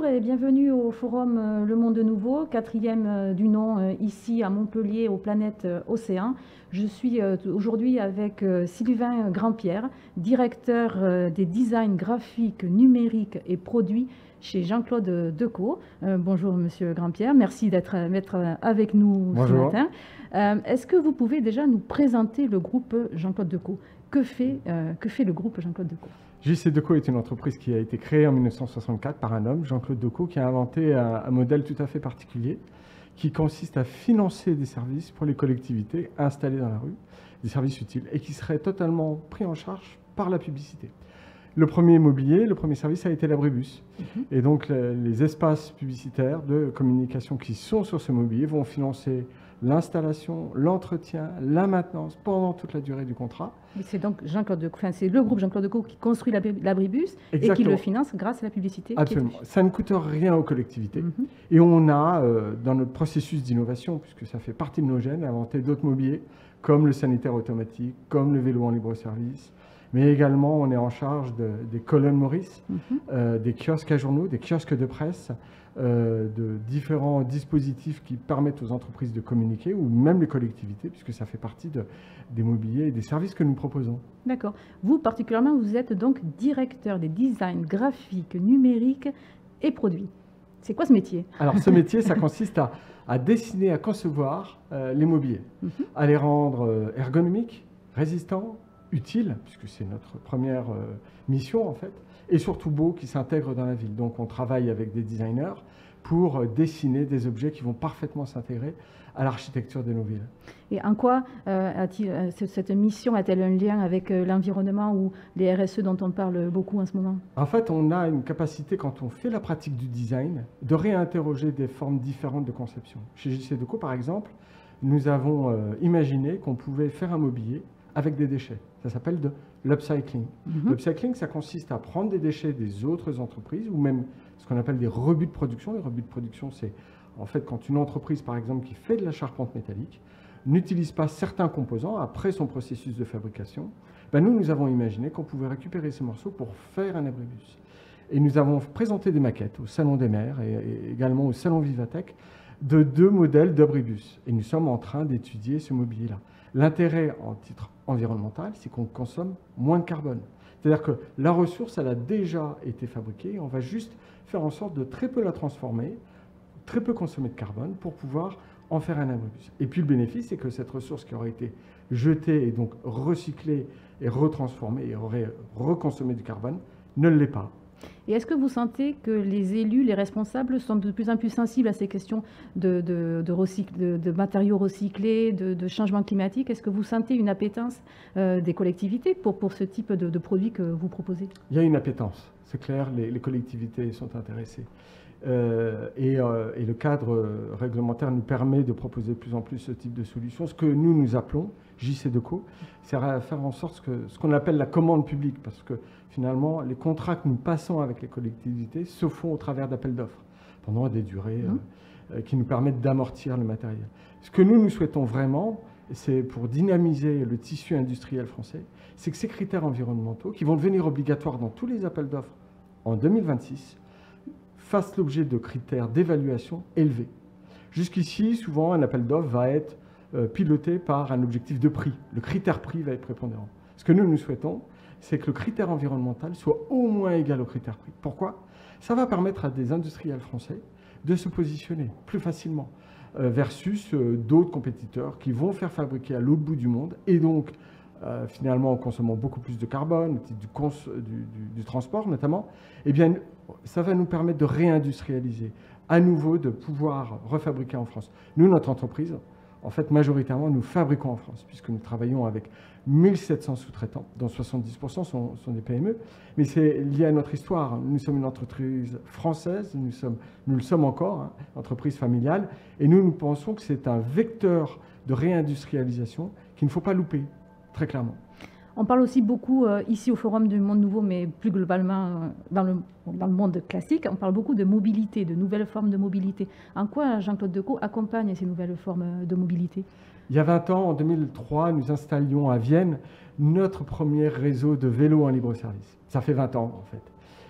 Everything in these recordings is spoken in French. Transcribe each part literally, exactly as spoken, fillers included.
et bienvenue au forum euh, Le Monde Nouveau, quatrième euh, du nom euh, ici à Montpellier, aux planètes euh, Océan. Je suis euh, aujourd'hui avec euh, Sylvain Grandpierre, directeur euh, des designs graphiques, numériques et produits chez Jean-Claude Decaux. Euh, bonjour Monsieur Grandpierre, merci d'être avec nous Bonjour. ce matin. Euh, Est-ce que vous pouvez déjà nous présenter le groupe Jean-Claude Decaux? Que fait, euh, que fait le groupe Jean-Claude Decaux? J C Decaux est une entreprise qui a été créée en mille neuf cent soixante-quatre par un homme, Jean-Claude Decaux, qui a inventé un, un modèle tout à fait particulier qui consiste à financer des services pour les collectivités installées dans la rue, des services utiles, et qui seraient totalement pris en charge par la publicité. Le premier mobilier, le premier service a été l'abribus. Mm-hmm. Et donc les, les espaces publicitaires de communication qui sont sur ce mobilier vont financer l'installation, l'entretien, la maintenance pendant toute la durée du contrat. C'est donc Jean-Claude Decaux, enfin, c'est le groupe Jean-Claude Decaux qui construit l'abribus et qui le finance grâce à la publicité. Absolument. Ça ne coûte rien aux collectivités. Mm-hmm. Et on a, euh, dans notre processus d'innovation, puisque ça fait partie de nos gènes, inventé d'autres mobiliers, comme le sanitaire automatique, comme le vélo en libre service. Mais également, on est en charge de, des colonnes Maurice, mm-hmm. euh, des kiosques à journaux, des kiosques de presse, euh, de différents dispositifs qui permettent aux entreprises de communiquer, ou même les collectivités, puisque ça fait partie de, des mobiliers et des services que nous proposons. D'accord. Vous, particulièrement, vous êtes donc directeur des designs graphiques, numériques et produits. C'est quoi ce métier? Alors, ce métier, ça consiste à, à dessiner, à concevoir euh, les mobiliers, mm-hmm. à les rendre euh, ergonomiques, résistants, utile, puisque c'est notre première euh, mission en fait, et surtout beau, qui s'intègre dans la ville. Donc on travaille avec des designers pour euh, dessiner des objets qui vont parfaitement s'intégrer à l'architecture de nos villes. Et en quoi euh, a-t-il, cette mission a-t-elle un lien avec euh, l'environnement ou les R S E dont on parle beaucoup en ce moment? En fait, on a une capacité, quand on fait la pratique du design, de réinterroger des formes différentes de conception. Chez J C Decaux, par exemple, nous avons euh, imaginé qu'on pouvait faire un mobilier avec des déchets. Ça s'appelle de l'upcycling. Mm-hmm. L'upcycling, ça consiste à prendre des déchets des autres entreprises ou même ce qu'on appelle des rebuts de production. Les rebuts de production, c'est en fait quand une entreprise, par exemple, qui fait de la charpente métallique, n'utilise pas certains composants après son processus de fabrication, ben nous, nous avons imaginé qu'on pouvait récupérer ces morceaux pour faire un abribus. Et nous avons présenté des maquettes au Salon des Maires et, et également au Salon Vivatech de deux modèles d'abribus. Et nous sommes en train d'étudier ce mobilier-là. L'intérêt en titre environnemental, c'est qu'on consomme moins de carbone. C'est-à-dire que la ressource, elle a déjà été fabriquée. On va juste faire en sorte de très peu la transformer, très peu consommer de carbone pour pouvoir en faire un abribus. Et puis le bénéfice, c'est que cette ressource qui aurait été jetée et donc recyclée et retransformée et aurait reconsommé du carbone ne l'est pas. Et est-ce que vous sentez que les élus, les responsables sont de plus en plus sensibles à ces questions de, de, de, recycle, de, de matériaux recyclés, de, de changement climatique? Est-ce que vous sentez une appétence euh, des collectivités pour, pour ce type de, de produits que vous proposez? Il y a une appétence, c'est clair, les, les collectivités sont intéressées. Euh, et, euh, et le cadre réglementaire nous permet de proposer de plus en plus ce type de solutions. Ce que nous, nous appelons, J C Decaux, c'est à faire en sorte que ce qu'on appelle la commande publique, parce que finalement, les contrats que nous passons avec les collectivités se font au travers d'appels d'offres, pendant des durées mmh. euh, qui nous permettent d'amortir le matériel. Ce que nous, nous souhaitons vraiment, c'est pour dynamiser le tissu industriel français, c'est que ces critères environnementaux, qui vont devenir obligatoires dans tous les appels d'offres en deux mille vingt-six, fassent l'objet de critères d'évaluation élevés. Jusqu'ici, souvent, un appel d'offres va être euh, piloté par un objectif de prix. Le critère prix va être prépondérant. Ce que nous, nous souhaitons, c'est que le critère environnemental soit au moins égal au critère prix. Pourquoi? Ça va permettre à des industriels français de se positionner plus facilement euh, versus euh, d'autres compétiteurs qui vont faire fabriquer à l'autre bout du monde et donc Euh, finalement en consommant beaucoup plus de carbone, au titre du, cons du, du, du transport notamment, eh bien, ça va nous permettre de réindustrialiser, à nouveau de pouvoir refabriquer en France. Nous, notre entreprise, en fait, majoritairement, nous fabriquons en France, puisque nous travaillons avec mille sept cents sous-traitants, dont soixante-dix pour cent sont, sont des P M E, mais c'est lié à notre histoire. Nous sommes une entreprise française, nous, sommes, nous le sommes encore, hein, entreprise familiale, et nous, nous pensons que c'est un vecteur de réindustrialisation qu'il ne faut pas louper. Très clairement. On parle aussi beaucoup euh, ici au Forum du Monde Nouveau, mais plus globalement euh, dans, le, dans le monde classique, on parle beaucoup de mobilité, de nouvelles formes de mobilité. En quoi Jean-Claude Decaux accompagne ces nouvelles formes de mobilité? Il y a vingt ans, en deux mille trois, nous installions à Vienne notre premier réseau de vélos en libre service. Ça fait vingt ans en fait.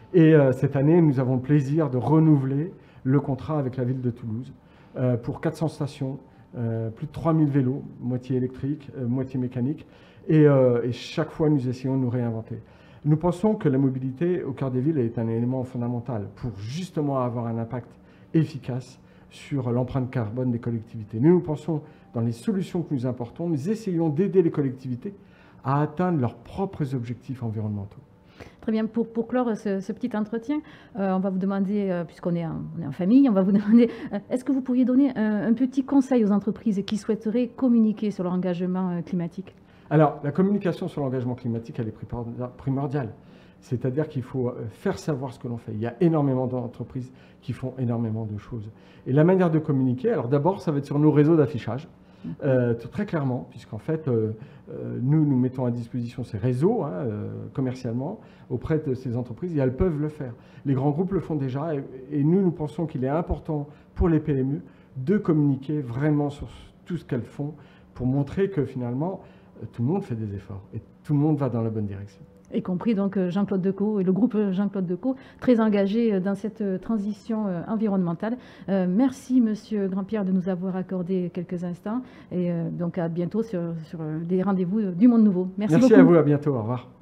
Et euh, cette année, nous avons le plaisir de renouveler le contrat avec la ville de Toulouse euh, pour quatre cents stations, euh, plus de trois mille vélos, moitié électriques, euh, moitié mécaniques. Et, euh, et chaque fois, nous essayons de nous réinventer. Nous pensons que la mobilité au cœur des villes est un élément fondamental pour justement avoir un impact efficace sur l'empreinte carbone des collectivités. Nous, nous pensons, dans les solutions que nous importons, nous essayons d'aider les collectivités à atteindre leurs propres objectifs environnementaux. Très bien, pour, pour clore ce, ce petit entretien, euh, on va vous demander, euh, puisqu'on est, est en famille, on va vous demander, euh, est-ce que vous pourriez donner un, un petit conseil aux entreprises qui souhaiteraient communiquer sur leur engagement euh, climatique? Alors, la communication sur l'engagement climatique, elle est primordiale. C'est-à-dire qu'il faut faire savoir ce que l'on fait. Il y a énormément d'entreprises qui font énormément de choses. Et la manière de communiquer, alors d'abord, ça va être sur nos réseaux d'affichage, euh, très clairement, puisqu'en fait, euh, euh, nous, nous mettons à disposition ces réseaux, hein, euh, commercialement, auprès de ces entreprises, et elles peuvent le faire. Les grands groupes le font déjà, et, et nous, nous pensons qu'il est important pour les P M E de communiquer vraiment sur tout ce qu'elles font, pour montrer que finalement, tout le monde fait des efforts, et tout le monde va dans la bonne direction. Y compris donc Jean-Claude Decaux et le groupe Jean-Claude Decaux, très engagé dans cette transition environnementale. Euh, merci Monsieur Grandpierre de nous avoir accordé quelques instants et euh, donc à bientôt sur, sur les rendez-vous du Monde Nouveau. Merci, merci beaucoup. à vous, à bientôt, au revoir.